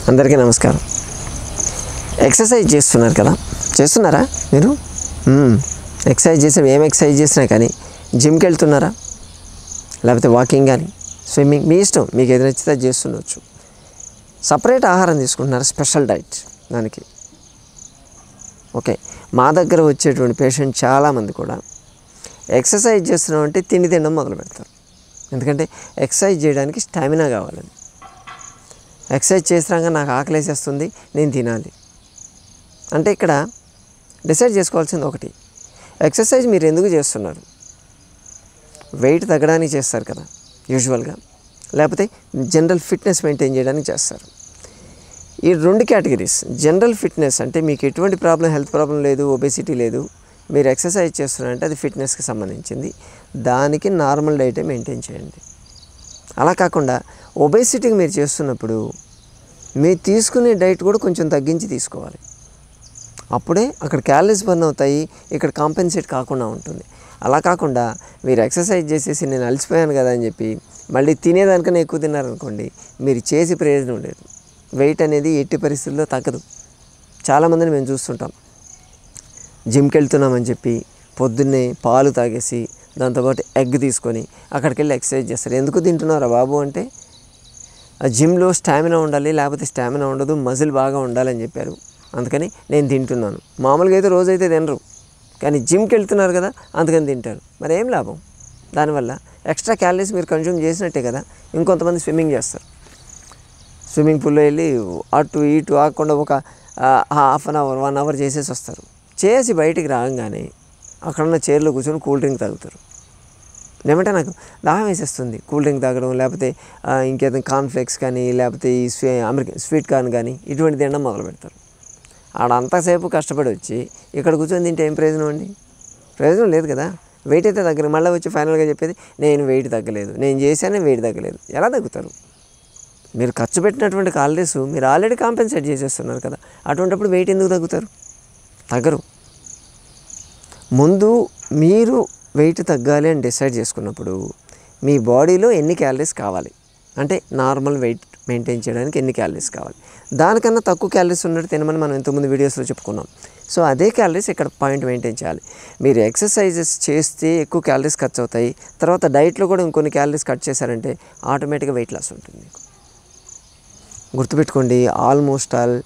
అందరికీ నమస్కారం. ఎక్సర్సైజ్ చేస్తున్నారు కదా, చేస్తున్నారా మీరు? ఎక్సర్సైజ్ చేసిన ఏం ఎక్సర్సైజ్ చేసినా కానీ జిమ్కి వెళ్తున్నారా, లేకపోతే వాకింగ్ కానీ స్విమ్మింగ్, మీ ఇష్టం, మీకు ఏది నచ్చితే అది చేస్తుండొచ్చు. సపరేట్ ఆహారం తీసుకుంటున్నారా, స్పెషల్ డైట్ దానికి? ఓకే, మా దగ్గర వచ్చేటువంటి పేషెంట్ చాలామంది కూడా ఎక్సర్సైజ్ చేస్తున్నామంటే తిండి తినడం మొదలు పెడతారు. ఎందుకంటే ఎక్సర్సైజ్ చేయడానికి స్టామినా కావాలని. ఎక్సర్సైజ్ చేసినాక నాకు ఆకలేసేస్తుంది, నేను తినాలి అంటే ఇక్కడ డిసైడ్ చేసుకోవాల్సింది ఒకటి, ఎక్సర్సైజ్ మీరు ఎందుకు చేస్తున్నారు? వెయిట్ తగ్గడానికి చేస్తారు కదా యూజువల్గా, లేకపోతే జనరల్ ఫిట్నెస్ మెయింటైన్ చేయడానికి చేస్తారు. ఈ రెండు కేటగిరీస్, జనరల్ ఫిట్నెస్ అంటే మీకు ఎటువంటి ప్రాబ్లం, హెల్త్ ప్రాబ్లం లేదు, ఒబేసిటీ లేదు, మీరు ఎక్సర్సైజ్ చేస్తున్నారంటే అది ఫిట్నెస్కి సంబంధించింది, దానికి నార్మల్ డైటే మెయింటైన్ చేయండి. అలా కాకుండా ఒబేసిటీకి మీరు చేస్తున్నప్పుడు మీరు తీసుకునే డైట్ కూడా కొంచెం తగ్గించి తీసుకోవాలి. అప్పుడే అక్కడ క్యాలరీస్ బర్న్ అవుతాయి, ఇక్కడ కాంపెన్సేట్ కాకుండా ఉంటుంది. అలా కాకుండా మీరు ఎక్సర్సైజ్ చేసేసి నేను అలసిపోయాను కదా అని చెప్పి మళ్ళీ తినేదానికన్నా ఎక్కువ తిన్నారనుకోండి, మీరు చేసి ప్రయోజనం లేదు. వెయిట్ అనేది ఎట్టి పరిస్థితుల్లో తగ్గదు. చాలామందిని మేము చూస్తుంటాం, జిమ్కి వెళ్తున్నామని చెప్పి పొద్దున్నే పాలు తాగేసి దాంతోపాటు ఎగ్ తీసుకొని అక్కడికి వెళ్ళి ఎక్సర్సైజ్ చేస్తారు. ఎందుకు తింటున్నారా బాబు అంటే, ఆ జిమ్లో స్టామినా ఉండాలి, లేకపోతే స్టామినా ఉండదు, మజిల్ బాగా ఉండాలని చెప్పారు, అందుకని నేను తింటున్నాను. మామూలుగా అయితే రోజైతే తినరు, కానీ జిమ్కి వెళ్తున్నారు కదా అందుకని తింటారు. మరి ఏం లాభం? దానివల్ల ఎక్స్ట్రా క్యాలరీస్ మీరు కన్జ్యూమ్ చేసినట్టే కదా. ఇంకొంతమంది స్విమ్మింగ్ చేస్తారు, స్విమ్మింగ్ పూల్లో వెళ్ళి అటు ఇటు ఆకుండా ఒక హాఫ్ అన్ అవర్ 1 అవర్ చేసేసి వస్తారు. చేసి బయటికి రాగానే అక్కడున్న చైర్లో కూర్చొని కూల్ డ్రింక్ తాగుతారు. ఏమంటే నాకు దాహం వేసేస్తుంది, కూల్ డ్రింక్ తాగడం, లేకపోతే ఇంకేదైనా కార్న్ఫ్లేక్స్ కానీ, లేకపోతే ఈ అమెరికన్ స్వీట్ కార్న్ కానీ ఇటువంటి తినడం మొదలు పెడతారు. ఆడ అంతసేపు కష్టపడి వచ్చి ఇక్కడ కూర్చొని తింటే ఏం ప్రయోజనం అండి? ప్రయోజనం లేదు కదా. వెయిట్ అయితే తగ్గరు. మళ్ళీ వచ్చి ఫైనల్గా చెప్పేది నేను వెయిట్ తగ్గలేదు, నేను చేశానే వెయిట్ తగ్గలేదు. ఎలా తగ్గుతారు? మీరు ఖర్చు పెట్టినటువంటి క్యాలరీస్ మీరు ఆల్రెడీ కాంపెన్సేట్ చేసేస్తున్నారు కదా, అటువంటిప్పుడు వెయిట్ ఎందుకు తగ్గుతారు? తగ్గరు. ముందు మీరు వెయిట్ తగ్గాలి అని డిసైడ్ చేసుకున్నప్పుడు మీ బాడీలో ఎన్ని క్యాలరీస్ కావాలి, అంటే నార్మల్ వెయిట్ మెయింటైన్ చేయడానికి ఎన్ని క్యాలరీస్ కావాలి, దానికన్నా తక్కువ క్యాలరీస్ ఉన్నట్టు తినమని మనం ఇంతకుముందు వీడియోస్లో చెప్పుకున్నాం. సో అదే క్యాలరీస్ ఇక్కడ పాయింట్ మెయింటైన్ చేయాలి. మీరు ఎక్సర్సైజెస్ చేస్తే ఎక్కువ క్యాలరీస్ ఖర్చు అవుతాయి, తర్వాత డైట్లో కూడా ఇంకొన్ని క్యాలరీస్ కట్ చేశారంటే ఆటోమేటిక్గా వెయిట్ లాస్ ఉంటుంది. మీకు గుర్తుపెట్టుకోండి, ఆల్మోస్ట్ ఆల్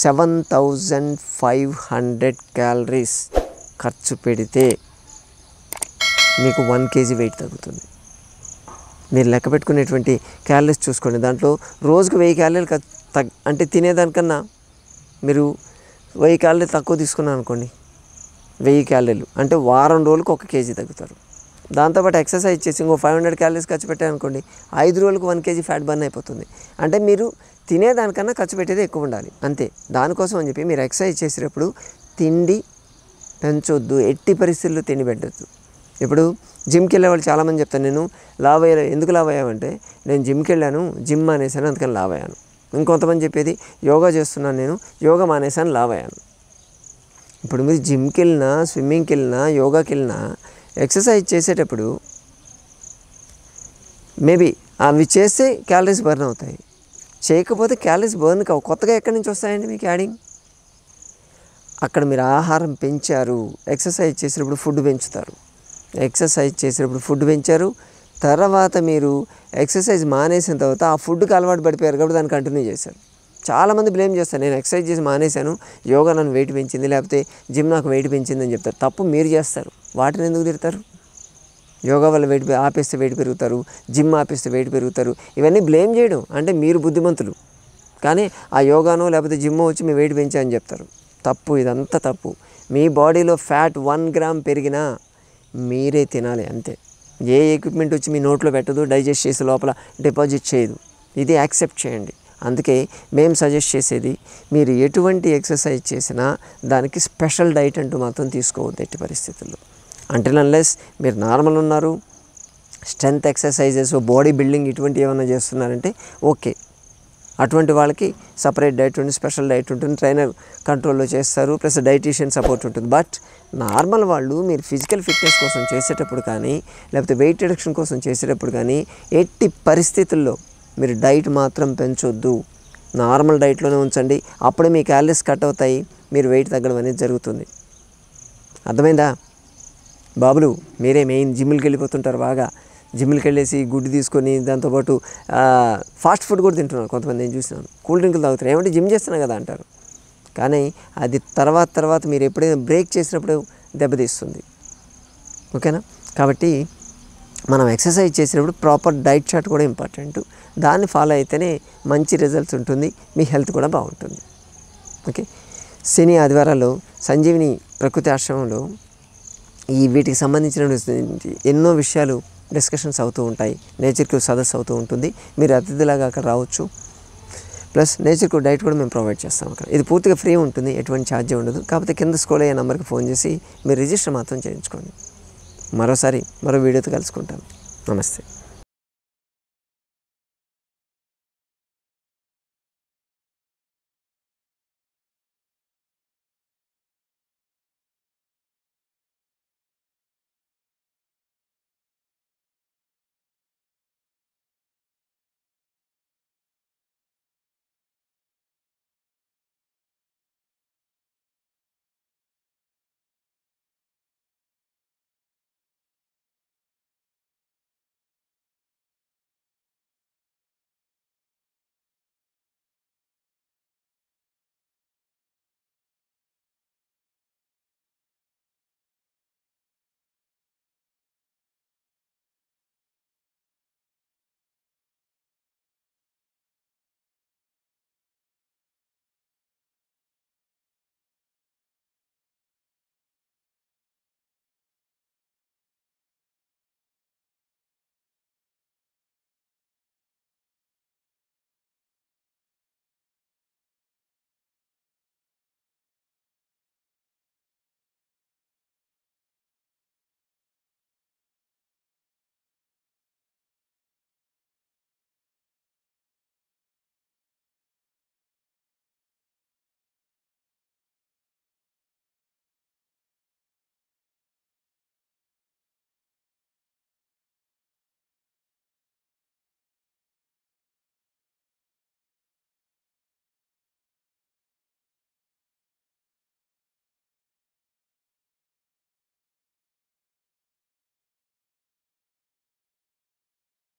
7500 క్యాలరీస్ ఖర్చు పెడితే మీకు 1 kg వెయిట్ తగ్గుతుంది. మీరు లెక్క పెట్టుకునేటువంటి క్యాలరీస్ చూసుకోండి, దాంట్లో రోజుకు 1000 క్యాలరీలు అంటే తినేదానికన్నా మీరు 1000 క్యాలరీలు తక్కువ తీసుకున్నాను అనుకోండి, 1000 క్యాలరీలు అంటే వారం రోజులకు 1 kg తగ్గుతారు. దాంతోపాటు ఎక్సర్సైజ్ చేసి ఇంకో 500 క్యాలరీస్ ఖర్చు పెట్టారనుకోండి, 5 రోజులకు 1 kg ఫ్యాట్ బర్న్ అయిపోతుంది. అంటే మీరు తినేదానికన్నా ఖర్చు పెట్టేది ఎక్కువ ఉండాలి అంతే. దానికోసం అని చెప్పి మీరు ఎక్సర్సైజ్ చేసేటప్పుడు తిండి పెంచొద్దు, ఎట్టి పరిస్థితుల్లో తిండి పెట్టద్దు. ఇప్పుడు జిమ్కి వెళ్ళే వాళ్ళు చాలామంది చెప్తాను, నేను లావ్ అయ్యా, ఎందుకు లావ్ అయ్యామంటే నేను జిమ్కి వెళ్ళాను, జిమ్ మానేశాను అందుకని లావ్ అయ్యాను. ఇంకొంతమంది చెప్పేది యోగా చేస్తున్నాను, నేను యోగా మానేశాను లావ్ అయ్యాను. ఇప్పుడు మీరు జిమ్కి వెళ్ళినా, స్విమ్మింగ్కి వెళ్ళినా, యోగాకి వెళ్ళినా ఎక్సర్సైజ్ చేసేటప్పుడు మేబీ అవి చేస్తే క్యాలరీస్ బర్న్ అవుతాయి, చేయకపోతే క్యాలరీస్ బర్న్ కావు. కొత్తగా ఎక్కడి నుంచి వస్తాయండి మీకు యాడింగ్? అక్కడ మీరు ఆహారం పెంచారు, ఎక్సర్సైజ్ చేసేటప్పుడు ఫుడ్ పెంచుతారు, ఎక్సర్సైజ్ చేసేటప్పుడు ఫుడ్ పెంచారు, తర్వాత మీరు ఎక్సర్సైజ్ మానేసిన తర్వాత ఆ ఫుడ్కి అలవాటు పడిపోయారు కాబట్టి దాన్ని కంటిన్యూ చేశారు. చాలామంది బ్లేమ్ చేస్తారు, నేను ఎక్సర్సైజ్ చేసి మానేశాను, యోగా నన్ను వెయిట్ పెంచింది, లేకపోతే జిమ్ నాకు వెయిట్ పెంచింది అని చెప్తారు. తప్పు మీరు చేస్తారు, వాటిని ఎందుకు తిడతారు? యోగా వల్ల వెయిట్ ఆపేస్తే వెయిట్ పెరుగుతారు, జిమ్ ఆపేస్తే వెయిట్ పెరుగుతారు, ఇవన్నీ బ్లేమ్ చేయడం అంటే మీరు బుద్ధిమంతులు, కానీ ఆ యోగానో లేకపోతే జిమ్ వచ్చి మీ వెయిట్ పెంచా అని చెప్తారు. తప్పు, ఇదంతా తప్పు. మీ బాడీలో ఫ్యాట్ 1 గ్రామ్ పెరిగినా మీరే తినాలి అంతే. ఏ ఎక్విప్మెంట్ వచ్చి మీ నోట్లో పెట్టదు, డైజెస్ట్ చేసి లోపల డిపాజిట్ చేయదు. ఇది యాక్సెప్ట్ చేయండి. అందుకే మేము సజెస్ట్ చేసేది, మీరు ఎటువంటి ఎక్సర్సైజ్ చేసినా దానికి స్పెషల్ డైట్ అంటూ మాత్రం తీసుకోవద్దు ఎట్టి పరిస్థితుల్లో. అంటిల్ అన్లెస్ మీరు నార్మల్ ఉన్నారు, స్ట్రెంత్ ఎక్సర్సైజెస్, బాడీ బిల్డింగ్ ఇటువంటి ఏమైనా చేస్తున్నారంటే ఓకే, అటువంటి వాళ్ళకి సపరేట్ డైట్ ఉంటుంది, స్పెషల్ డైట్ ఉంటుంది, ట్రైనర్ కంట్రోల్లో చేస్తారు, ప్లస్ డైటీషియన్ సపోర్ట్ ఉంటుంది. బట్ నార్మల్ వాళ్ళు మీరు ఫిజికల్ ఫిట్నెస్ కోసం చేసేటప్పుడు కానీ, లేకపోతే వెయిట్ రిడక్షన్ కోసం చేసేటప్పుడు కానీ ఎట్టి పరిస్థితుల్లో మీరు డైట్ మాత్రం పెంచొద్దు. నార్మల్ డైట్లోనే ఉంచండి. అప్పుడే మీ క్యాలరీస్ కట్ అవుతాయి, మీరు వెయిట్ తగ్గడం అనేది జరుగుతుంది. అర్థమైందా బాబులు? మీరే మెయిన్ జిమ్కి వెళ్ళిపోతుంటారు, బాగా జిమ్కి వెళ్ళేసి గుడ్డు తీసుకొని దాంతోపాటు ఫాస్ట్ ఫుడ్ కూడా తింటున్నారు కొంతమంది. నేను చూసినాను, కూల్ డ్రింకులు తాగుతారు. ఏమంటే జిమ్ చేస్తున్నా కదా అంటారు, కానీ అది తర్వాత మీరు ఎప్పుడైనా బ్రేక్ చేసినప్పుడు దెబ్బతీస్తుంది. ఓకేనా? కాబట్టి మనం ఎక్సర్సైజ్ చేసినప్పుడు ప్రాపర్ డైట్ చార్ట్ కూడా ఇంపార్టెంట్. దాన్ని ఫాలో అయితేనే మంచి రిజల్ట్స్ ఉంటుంది, మీ హెల్త్ కూడా బాగుంటుంది. ఓకే. శని ఆదివారాల్లో సంజీవిని ప్రకృతి ఆశ్రమంలో వీటికి సంబంధించిన ఎన్నో విషయాలు డిస్కషన్స్ అవుతూ ఉంటాయి. నేచర్కి సదస్సు అవుతూ ఉంటుంది. మీరు అతిథిలాగా అక్కడ రావచ్చు. ప్లస్ నేచర్కు డైట్ కూడా మేము ప్రొవైడ్ చేస్తాం అక్కడ. ఇది పూర్తిగా ఫ్రీ ఉంటుంది, ఎటువంటి ఛార్జ్ ఉండదు. కాకపోతే కింద స్క్రోల్ అయ్యే నెంబర్కి ఫోన్ చేసి మీరు రిజిస్టర్ మాత్రం చేయించుకోండి. మరో వీడియోతో కలుసుకుంటాను. నమస్తే.